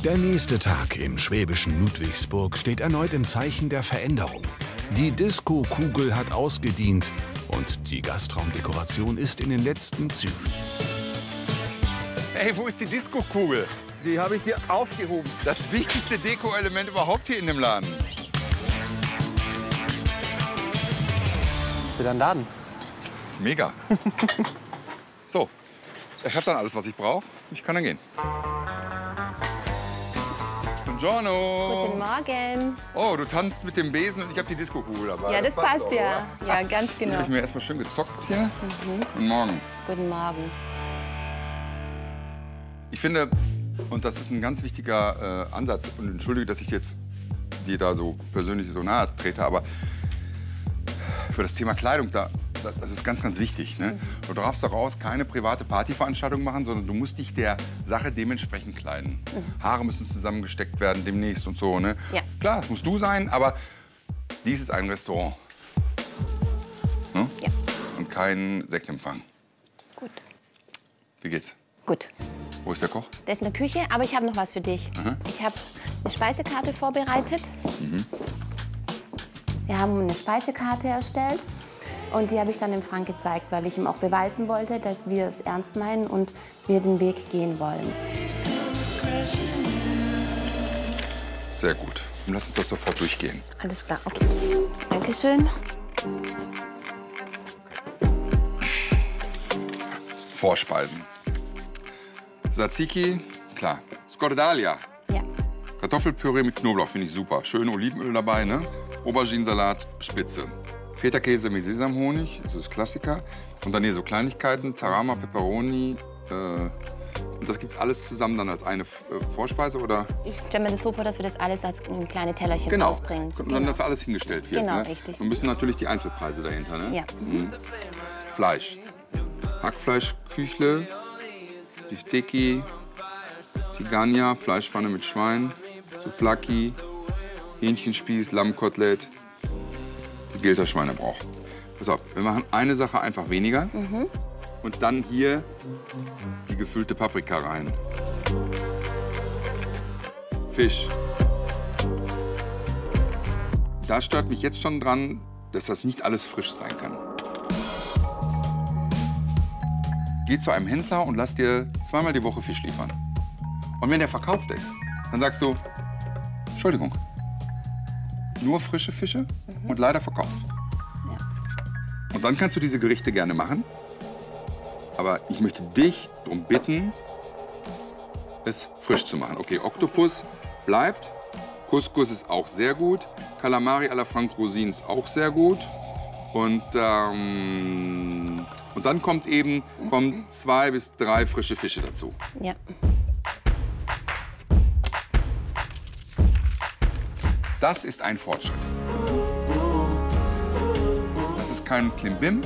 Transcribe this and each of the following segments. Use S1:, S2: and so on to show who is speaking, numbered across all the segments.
S1: Der nächste Tag im schwäbischen Ludwigsburg steht erneut im Zeichen der Veränderung. Die Disco-Kugel hat ausgedient und die Gastraumdekoration ist in den letzten Zügen.
S2: Hey, wo ist die Disco-Kugel?
S3: Die habe ich dir aufgehoben.
S2: Das wichtigste Deko-Element überhaupt hier in dem Laden.
S3: Für deinen Laden.
S2: Das ist mega. So, ich habe dann alles, was ich brauche. Ich kann dann gehen. Buongiorno.
S4: Guten Morgen.
S2: Oh, du tanzt mit dem Besen und ich habe die Disco-Kugel dabei.
S4: Ja, das passt
S2: doch,
S4: ja.
S2: oder?
S4: Ja, ganz
S2: Die
S4: genau.
S2: habe ich mir erstmal schön gezockt hier. Guten Morgen.
S4: Guten Morgen.
S2: Ich finde, und das ist ein ganz wichtiger Ansatz, und entschuldige, dass ich jetzt dir da so persönlich so nahe trete, aber für das Thema Kleidung, das ist ganz, ganz wichtig. Ne? Du darfst daraus keine private Partyveranstaltung machen, sondern du musst dich der Sache dementsprechend kleiden. Haare müssen zusammengesteckt werden demnächst und so. Ne?
S4: Ja.
S2: Klar, das musst du sein, aber dies ist ein Restaurant. Ne?
S4: Ja.
S2: Und kein Sektempfang.
S4: Gut.
S2: Wie geht's?
S4: Gut.
S2: Wo ist der Koch?
S4: Der ist in der Küche, aber ich habe noch was für dich.
S2: Aha.
S4: Ich habe eine Speisekarte vorbereitet. Wir haben eine Speisekarte erstellt und die habe ich dann dem Frank gezeigt, weil ich ihm auch beweisen wollte, dass wir es ernst meinen und wir den Weg gehen wollen.
S2: Sehr gut. Dann lass uns das sofort durchgehen.
S4: Alles klar, okay. Dankeschön.
S2: Vorspeisen. Tzatziki, klar. Scordalia.
S4: Ja.
S2: Kartoffelpüree mit Knoblauch finde ich super. Schön Olivenöl dabei, ne? Auberginensalat, spitze. Feta-Käse mit Sesamhonig, das ist Klassiker. Und dann hier so Kleinigkeiten, Tarama, Peperoni. Und das gibt's alles zusammen dann als eine Vorspeise, oder?
S4: Ich stelle mir das so vor, dass wir das alles als kleine Tellerchen
S2: Genau.
S4: rausbringen.
S2: Und dann, dass alles hingestellt wird.
S4: Genau,
S2: ne?
S4: richtig.
S2: Und müssen natürlich die Einzelpreise dahinter, ne?
S4: Ja.
S2: Fleisch. Hackfleisch, Küchle, Bifteki, Tigania, Fleischpfanne mit Schwein, Souvlaki, Hähnchenspieß, Lammkotelett, gegrillter Schweinebauch. Pass auf, wir machen eine Sache einfach weniger und dann hier die gefüllte Paprika rein. Fisch. Da stört mich jetzt schon dran, dass das nicht alles frisch sein kann. Geh zu einem Händler und lass dir zweimal die Woche Fisch liefern. Und wenn der verkauft ist, dann sagst du, Entschuldigung, nur frische Fische und leider verkauft.
S4: Ja.
S2: Und dann kannst du diese Gerichte gerne machen. Aber ich möchte dich darum bitten, es frisch zu machen. Okay, Oktopus bleibt. Couscous ist auch sehr gut. Calamari à la Franck Rosin ist auch sehr gut. Und dann kommen 2 bis 3 frische Fische dazu.
S4: Ja.
S2: Das ist ein Fortschritt. Das ist kein Klimbim.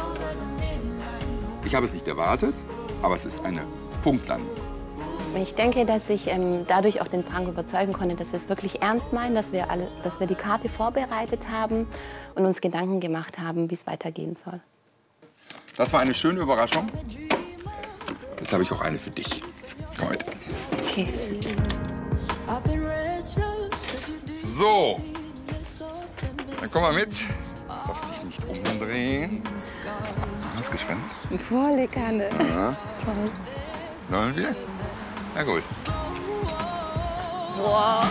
S2: Ich habe es nicht erwartet, aber es ist eine Punktlandung.
S4: Ich denke, dass ich dadurch auch den Frank überzeugen konnte, dass wir es wirklich ernst meinen, dass wir die Karte vorbereitet haben und uns Gedanken gemacht haben, wie es weitergehen soll.
S2: Das war eine schöne Überraschung. Jetzt habe ich auch eine für dich. Komm mit.
S4: Okay.
S2: So, dann komm mal mit. Du darfst dich nicht umdrehen. Hast du gespannt?
S4: Volle Kanne.
S2: Ja. Wollen wir? Na gut.
S4: Wow.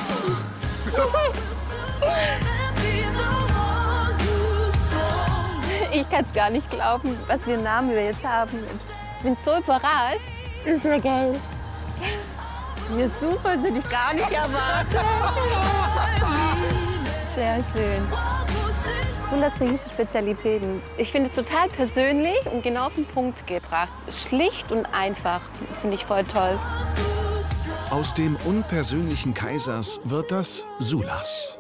S4: Ich kann es gar nicht glauben, was für einen Namen wir jetzt haben. Ich bin so überrascht. Ist ja geil. Ja, super, das hätte ich gar nicht erwartet. Sehr schön. Besonders griechische Spezialitäten. Ich finde es total persönlich und genau auf den Punkt gebracht. Schlicht und einfach. Das finde ich voll toll.
S1: Aus dem unpersönlichen Kaisers wird das Sulas.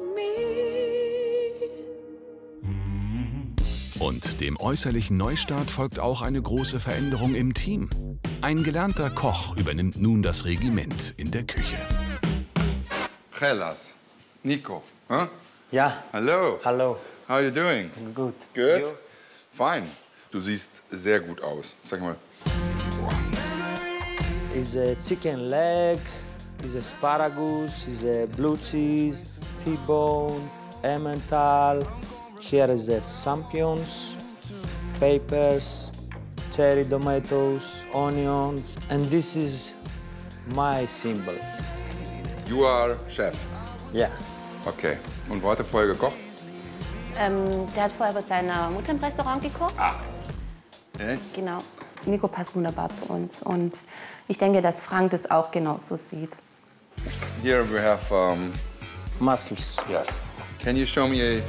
S1: Und dem äußerlichen Neustart folgt auch eine große Veränderung im Team. Ein gelernter Koch übernimmt nun das Regiment in der Küche.
S2: Hellas. Nico. Huh?
S3: Ja.
S2: Hallo.
S3: Hallo.
S2: How are you doing?
S3: Gut.
S2: Good?
S3: You?
S2: Fine. Du siehst sehr gut aus. Sag mal.
S3: Is a chicken leg,
S5: Is asparagus, is a blue cheese, T-bone, Emmental. Here is the champignons, peppers, cherry tomatoes, onions, and this is my symbol.
S2: You are Chef.
S5: Yeah.
S2: Okay. Und wo hat er vorher gekocht?
S4: Der hat vorher bei seiner Mutter im Restaurant gekocht.
S2: Ah. Echt?
S4: Genau. Nico passt wunderbar zu uns. Und ich denke, dass Frank das auch genauso sieht.
S2: Here we have.
S5: Mussels.
S2: Yes. Can you show me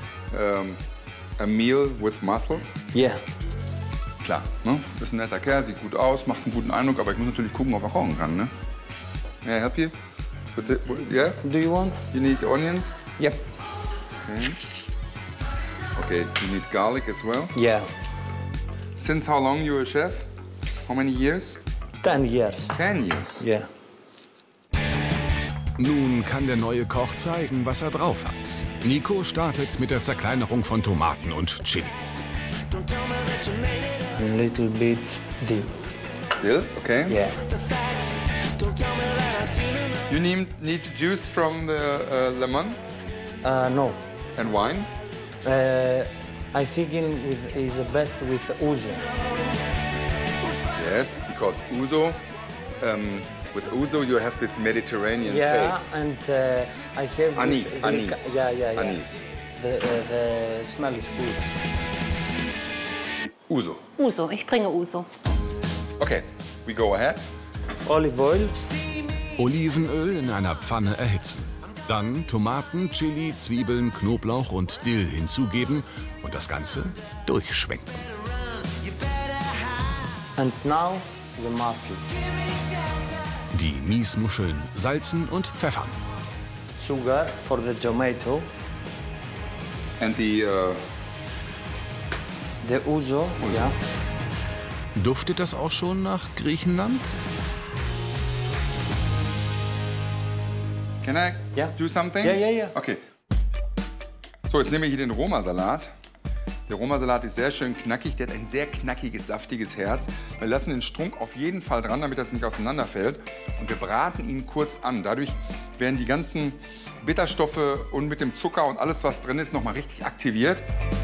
S2: a meal with mussels?
S5: Yeah.
S2: Klar, ne? Ist ein netter Kerl, sieht gut aus, macht einen guten Eindruck, aber ich muss natürlich gucken, ob er kochen kann, ne? May I help you? Yeah?
S5: Do you want?
S2: You need onions?
S5: Yep.
S2: Okay. Okay, you need garlic as well.
S5: Yeah.
S2: Since how long you a chef? How many years?
S5: 10 years.
S2: 10 years.
S5: Yeah.
S1: Nun kann der neue Koch zeigen, was er drauf hat. Nico startet mit der Zerkleinerung von Tomaten und Chili.
S5: A little bit deep.
S2: Dill, okay.
S5: Yeah.
S2: You need juice from the lemon
S5: No.
S2: and wine?
S5: I think is the best with ouzo.
S2: Yes, because ouzo, with ouzo you have this Mediterranean
S5: Yeah,
S2: taste.
S5: and I have
S2: Anise,
S5: this
S2: anise.
S5: Yeah.
S2: Anise.
S5: The smell is good.
S2: Ouzo.
S4: Uso, ich bringe Uso.
S2: Okay, we go ahead.
S5: Olive oil.
S1: Olivenöl in einer Pfanne erhitzen. Dann Tomaten, Chili, Zwiebeln, Knoblauch und Dill hinzugeben und das Ganze durchschwenken.
S5: And now the mussels.
S1: Die Miesmuscheln salzen und pfeffern.
S5: Sugar for the tomato.
S2: And the
S5: The ouzo. Yeah.
S1: Duftet das auch schon nach Griechenland?
S2: can I
S5: Yeah.
S2: do something?
S5: Yeah.
S2: Okay. So, jetzt nehme ich hier den Roma-Salat. Der Roma-Salat ist sehr schön knackig. Der hat ein sehr knackiges, saftiges Herz. Wir lassen den Strunk auf jeden Fall dran, damit das nicht auseinanderfällt. Und wir braten ihn kurz an. Dadurch werden die ganzen Bitterstoffe und mit dem Zucker und alles, was drin ist, noch mal richtig aktiviert.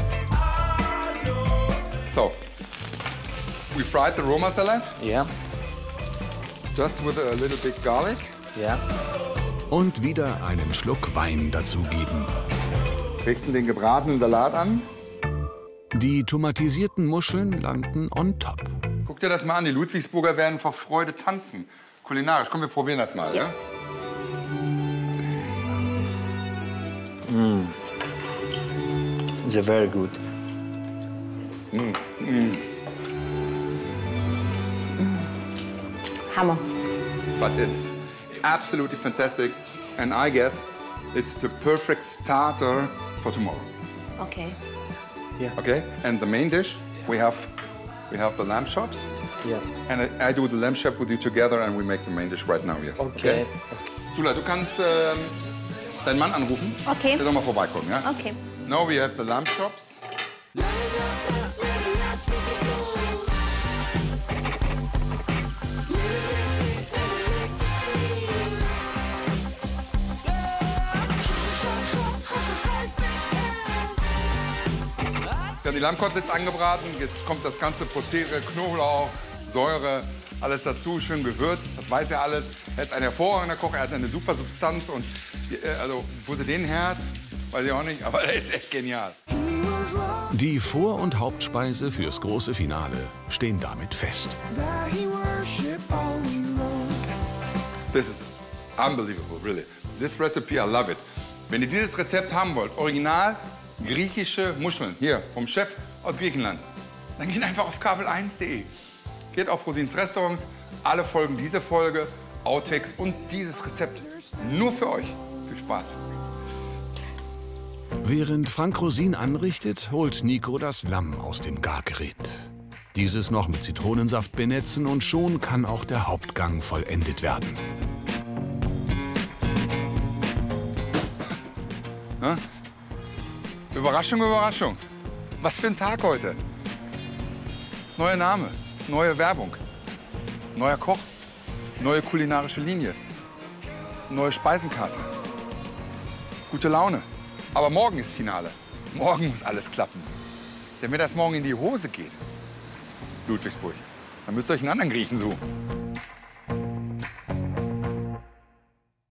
S2: So, we fried the Roma salad
S5: Yeah.
S2: just with a little bit garlic.
S5: Yeah.
S1: Und wieder einen Schluck Wein dazugeben.
S2: Richten den gebratenen Salat an.
S1: Die tomatisierten Muscheln landen on top.
S2: Guck dir das mal an, die Ludwigsburger werden vor Freude tanzen. Kulinarisch, komm, wir probieren das mal, ja?
S5: It's very good.
S4: Hammer.
S2: But it's absolutely fantastic. And I guess it's the perfect starter for tomorrow.
S4: Okay.
S2: Okay? And the main dish, we have the lamb chops.
S5: Yeah.
S2: And I do the lamb chop with you together and we make the main dish right now, yes.
S5: Okay.
S2: Sula, du kannst deinen Mann anrufen.
S4: Okay.
S2: Der soll mal vorbeikommen, ja?
S4: Okay.
S2: Now we have the lamb chops. Wir haben die Lammkoteletts angebraten. Jetzt kommt das ganze Prozedere, Knoblauch, Säure, alles dazu, schön gewürzt. Das weiß er alles. Er ist ein hervorragender Koch, er hat eine super Substanz. Und also, wo sie den her hat, weiß ich auch nicht, aber er ist echt genial.
S1: Die Vor- und Hauptspeise fürs große Finale stehen damit fest.
S2: This is unbelievable, really. This recipe, I love it. Wenn ihr dieses Rezept haben wollt, original griechische Muscheln, hier vom Chef aus Griechenland, dann geht einfach auf kabel1.de. Geht auf Rosins Restaurants, alle Folgen dieser Folge, Outtakes und dieses Rezept nur für euch. Viel Spaß.
S1: Während Frank Rosin anrichtet, holt Nico das Lamm aus dem Gargerät. Dieses noch mit Zitronensaft benetzen und schon kann auch der Hauptgang vollendet werden.
S2: Ja? Überraschung, Überraschung. Was für ein Tag heute. Neuer Name, neue Werbung, neuer Koch, neue kulinarische Linie. neue Speisenkarte. Gute Laune. Aber morgen ist Finale. Morgen muss alles klappen. Denn wenn das morgen in die Hose geht, Ludwigsburg, dann müsst ihr euch einen anderen Griechen suchen.